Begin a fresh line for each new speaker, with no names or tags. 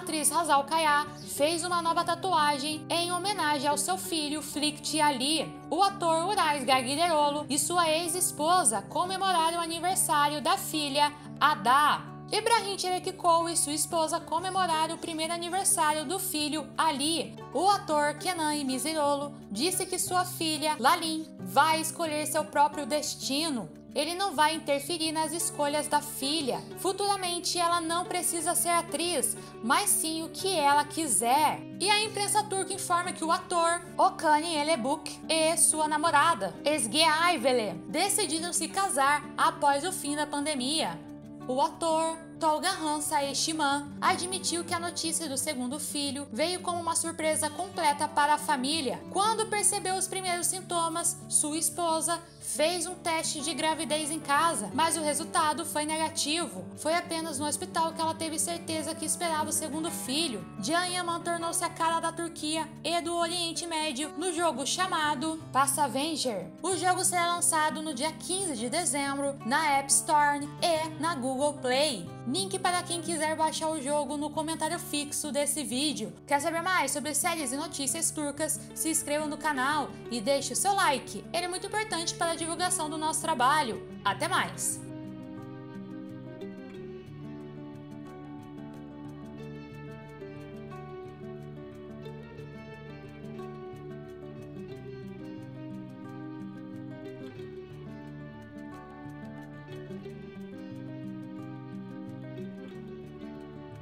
atriz Hazal Kaya fez uma nova tatuagem em homenagem ao seu filho Flict Ali. O ator Urais Garguilherolo e sua ex-esposa comemoraram o aniversário da filha Ada. Ibrahim Çelikçioğlu e sua esposa comemoraram o primeiro aniversário do filho Ali. O ator Kenan İmirzalıoğlu disse que sua filha Lalin vai escolher seu próprio destino. Ele não vai interferir nas escolhas da filha. Futuramente ela não precisa ser atriz, mas sim o que ela quiser. E a imprensa turca informa que o ator Okan Yelebuk e sua namorada Ezgi Ayvele decidiram se casar após o fim da pandemia. O ator Tolga Han Saeşiman admitiu que a notícia do segundo filho veio como uma surpresa completa para a família. Quando percebeu os primeiros sintomas, sua esposa fez um teste de gravidez em casa, mas o resultado foi negativo. Foi apenas no hospital que ela teve certeza que esperava o segundo filho. Can Yaman tornou-se a cara da Turquia e do Oriente Médio no jogo chamado Passavenger. O jogo será lançado no dia 15 de dezembro na App Store e na Google Play. Link para quem quiser baixar o jogo no comentário fixo desse vídeo. Quer saber mais sobre séries e notícias turcas? Se inscreva no canal e deixe o seu like. Ele é muito importante para a divulgação do nosso trabalho. Até mais!